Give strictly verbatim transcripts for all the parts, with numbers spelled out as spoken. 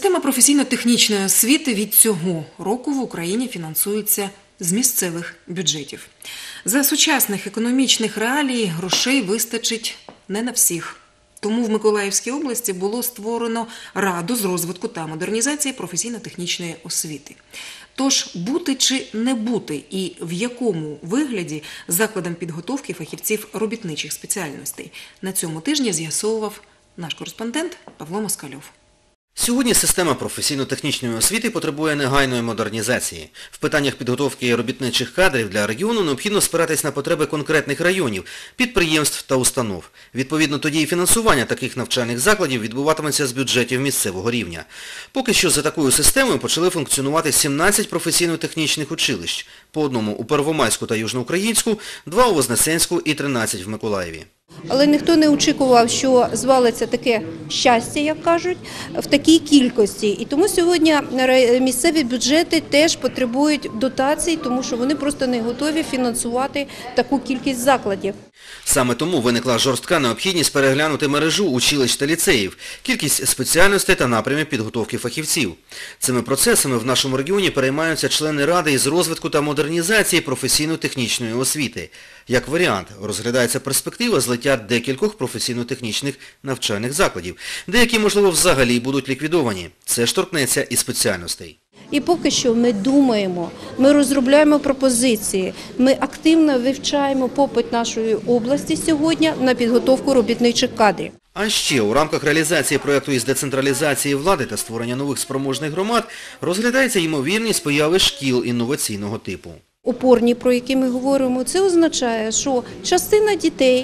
Система професійно-технічної освіти від цього року в Україні фінансується з місцевих бюджетів. За сучасних економічних реалій грошей вистачить не на всіх. Тому в Миколаївській області було створено Раду з розвитку та модернізації професійно-технічної освіти. Тож, бути чи не бути і в якому вигляді закладам підготовки фахівців робітничих спеціальностей на цьому тижні з'ясовував наш кореспондент Павло Москальов. Сьогодні система професійно-технічної освіти потребує негайної модернізації. В питаннях підготовки робітничих кадрів для регіону необхідно спиратись на потреби конкретних районів, підприємств та установ. Відповідно, тоді і фінансування таких навчальних закладів відбуватиметься з бюджетів місцевого рівня. Поки що за такою системою почали функціонувати сімнадцять професійно-технічних училищ. По одному у Первомайську та Южноукраїнську, два у Вознесенську і тринадцять в Миколаєві. Але ніхто не очікував, що звалиться таке щастя, як кажуть, в такій кількості. І тому сьогодні місцеві бюджети теж потребують дотацій, тому що вони просто не готові фінансувати таку кількість закладів. Саме тому виникла жорстка необхідність переглянути мережу училищ та ліцеїв, кількість спеціальностей та напрямів підготовки фахівців. Цими процесами в нашому регіоні переймаються члени Ради із розвитку та модернізації професійно-технічної освіти. Як варіант, розглядається перспектива злиття декількох професійно-технічних навчальних закладів. Деякі, можливо, взагалі будуть ліквідовані. Це ж торкнеться і спеціальностей. І поки що ми думаємо, ми розробляємо пропозиції, ми активно вивчаємо попит нашої області сьогодні на підготовку робітничих кадрів. А ще у рамках реалізації проєкту із децентралізації влади та створення нових спроможних громад розглядається ймовірність появи шкіл інноваційного типу. Опорні, про які ми говоримо, це означає, що частина дітей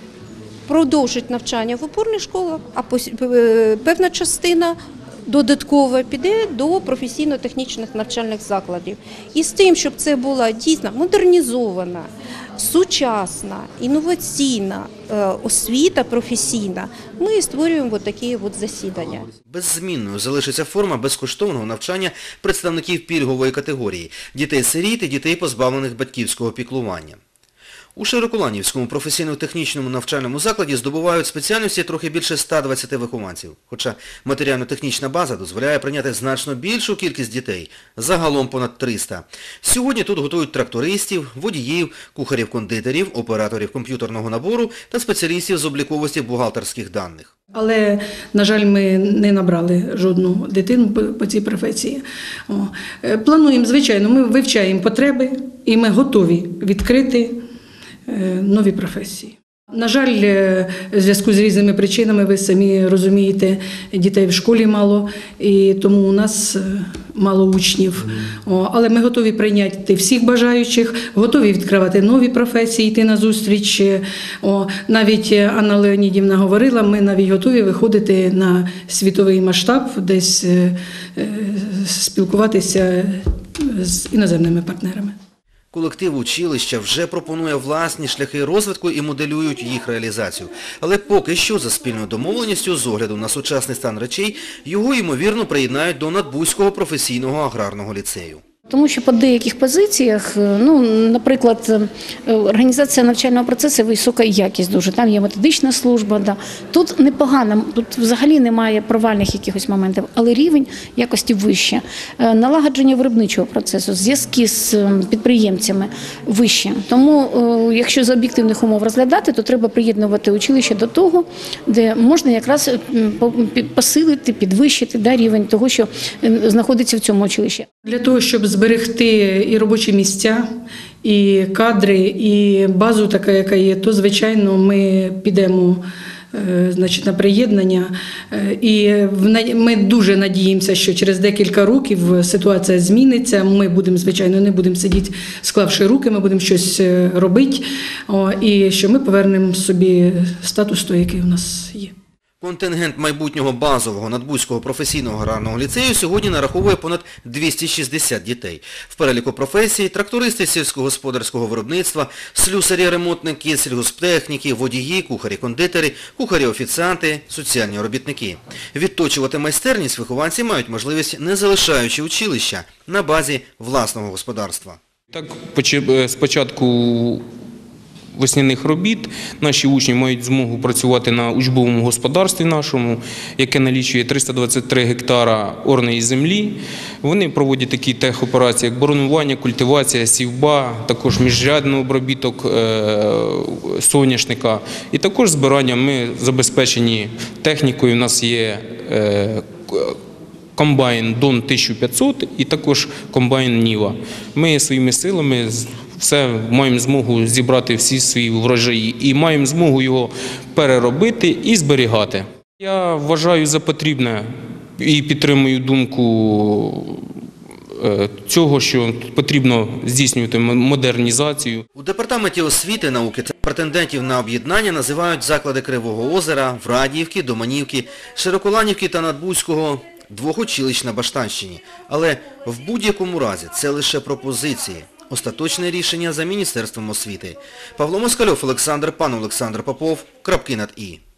продовжить навчання в опорних школах, а певна частина додатково піде до професійно-технічних навчальних закладів. І з тим, щоб це була дійсно модернізована, сучасна, інноваційна освіта професійна, ми створюємо такі от засідання. Беззмінною залишиться форма безкоштовного навчання представників пільгової категорії – дітей-сиріт і дітей, позбавлених батьківського піклування. У Широколанівському професійно-технічному навчальному закладі здобувають спеціальності трохи більше ста двадцяти вихованців. Хоча матеріально-технічна база дозволяє прийняти значно більшу кількість дітей – загалом понад триста. Сьогодні тут готують трактористів, водіїв, кухарів-кондитерів, операторів комп'ютерного набору та спеціалістів з обліковості бухгалтерських даних. Але, на жаль, ми не набрали жодну дитину по цій професії. О. Плануємо, звичайно, ми вивчаємо потреби і ми готові відкрити нові професії. На жаль, в зв'язку з різними причинами, ви самі розумієте, дітей в школі мало, і тому у нас мало учнів. О, але ми готові прийняти всіх бажаючих, готові відкривати нові професії, йти на зустріч. О, навіть Анна Леонідівна говорила, ми навіть готові виходити на світовий масштаб, десь е, е, спілкуватися з іноземними партнерами. Колектив училища вже пропонує власні шляхи розвитку і моделюють їх реалізацію. Але поки що, за спільною домовленістю, з огляду на сучасний стан речей, його, ймовірно, приєднають до Надбузького професійного аграрного ліцею. Тому що по деяких позиціях, ну, наприклад, організація навчального процесу – висока якість дуже. Там є методична служба. Да. Тут непогано, тут взагалі немає провальних якихось моментів, але рівень якості вище. Налагодження виробничого процесу, зв'язки з підприємцями вище. Тому, якщо з об'єктивних умов розглядати, то треба приєднувати училище до того, де можна якраз посилити, підвищити да, рівень того, що знаходиться в цьому училищі. Для того, щоб зберегти і робочі місця, і кадри, і базу така, яка є, то, звичайно, ми підемо значить, на приєднання. І ми дуже надіємося, що через декілька років ситуація зміниться. Ми будемо, звичайно, не будемо сидіти, склавши руки, ми будемо щось робити, і що ми повернемо собі статус той, який у нас є. Контингент майбутнього базового Надбузького професійного аграрного ліцею сьогодні нараховує понад двісті шістдесят дітей. В переліку професій – трактористи сільськогосподарського виробництва, слюсарі-ремонтники, сільгосптехніки, водії, кухарі-кондитери, кухарі-офіціанти, соціальні робітники. Відточувати майстерність вихованці мають можливість, не залишаючи училища, на базі власного господарства. Так, спочатку весняних робіт. Наші учні мають змогу працювати на учбовому господарстві нашому, яке налічує триста двадцять три гектара орної землі. Вони проводять такі техоперації, як боронування, культивація, сівба, також міжрядний обробіток соняшника. І також збирання. Ми забезпечені технікою, у нас є комбайн Дон тисяча п'ятсот і також комбайн Ніва. Ми своїми силами все маємо змогу зібрати всі свої врожаї і маємо змогу його переробити і зберігати. Я вважаю за потрібне і підтримую думку цього, що потрібно здійснювати модернізацію. У Департаменті освіти, науки та претендентів на об'єднання називають заклади Кривого Озера, Врадіївки, Доманівки, Широколанівки та Надбузького двохучилищ на Баштанщині. Але в будь-якому разі це лише пропозиції. Остаточне рішення за Міністерством освіти. Павло Москальов, Олександр Пан, Олександр Попов. Крапки над «і».